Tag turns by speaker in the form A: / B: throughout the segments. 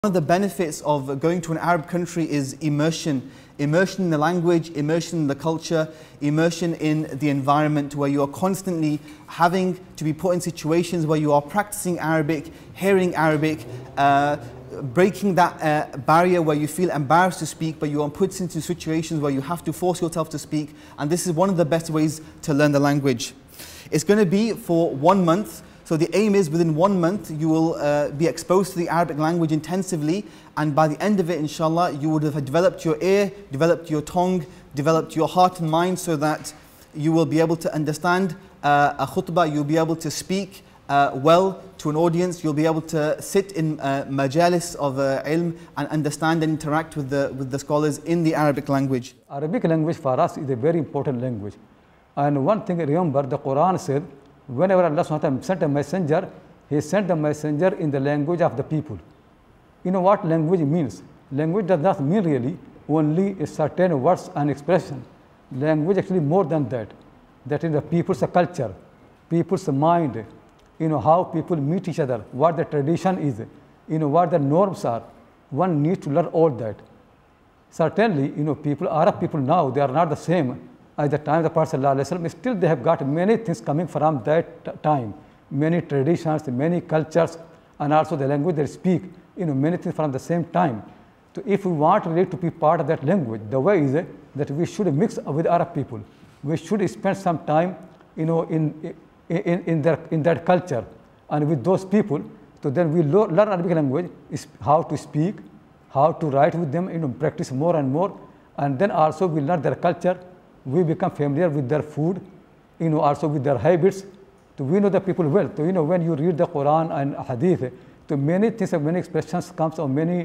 A: One of the benefits of going to an Arab country is immersion. Immersion in the language, immersion in the culture, immersion in the environment, where you are constantly having to be put in situations where you are practicing Arabic, hearing Arabic, breaking that barrier where you feel embarrassed to speak, but you are put into situations where you have to force yourself to speak. And this is one of the best ways to learn the language. It's going to be for 1 month. So the aim is within 1 month you will be exposed to the Arabic language intensively, and by the end of it, inshallah, you would have developed your ear, developed your tongue, developed your heart and mind, so that you will be able to understand a khutbah, you'll be able to speak well to an audience, you'll be able to sit in majalis of ilm and understand and interact with the scholars in the Arabic language.
B: Arabic language for us is a very important language. And one thing, remember, the Quran said, whenever Allah subhanahu wa ta'ala sent a messenger, He sent the messenger in the language of the people. You know what language means? Language does not mean really only a certain words and expression. Language actually more than that. That is the people's culture, people's mind, how people meet each other, what the tradition is, what the norms are. One needs to learn all that. Certainly, Arab people now, they are not the same at the time of the Prophet ﷺ. Still they have got many things coming from that time, many traditions, many cultures, and also the language they speak, many things from the same time. So if we want really to be part of that language, the way is that we should mix with Arab people. We should spend some time, in that culture and with those people. So then we learn Arabic language, is how to speak, how to write with them, practice more and more, and then also we learn their culture. We become familiar with their food, also with their habits. So we know the people well. So when you read the Quran and Hadith, so many things, many expressions comes, or many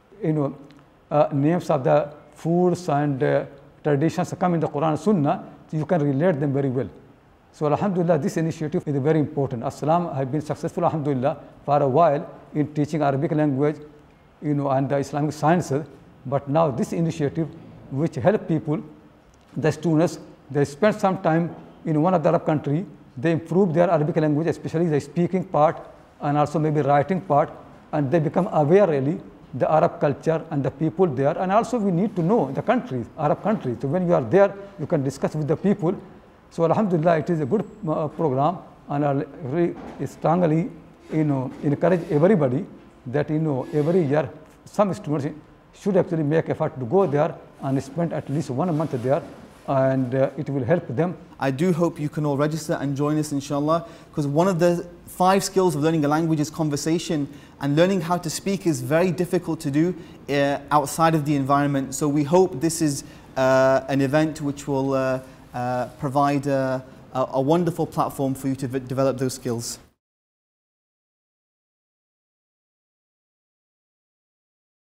B: names of the foods and traditions come in the Quran and Sunnah. So you can relate them very well. So alhamdulillah, this initiative is very important. As-Salam have been successful, alhamdulillah, for a while in teaching Arabic language, and the Islamic sciences. But now this initiative, which help people, the students, they spend some time in one of the Arab country, they improve their Arabic language, especially the speaking part and also maybe writing part, and they become aware really the Arab culture and the people there. And also we need to know the countries, Arab countries. So when you are there, you can discuss with the people. So alhamdulillah, it is a good program, and I really strongly encourage everybody that every year some students should actually make effort to go there and spend at least 1 month there, and it will help them.
A: I do hope you can all register and join us, inshallah, because one of the 5 skills of learning a language is conversation, and learning how to speak is very difficult to do outside of the environment. So we hope this is an event which will provide a wonderful platform for you to develop those skills.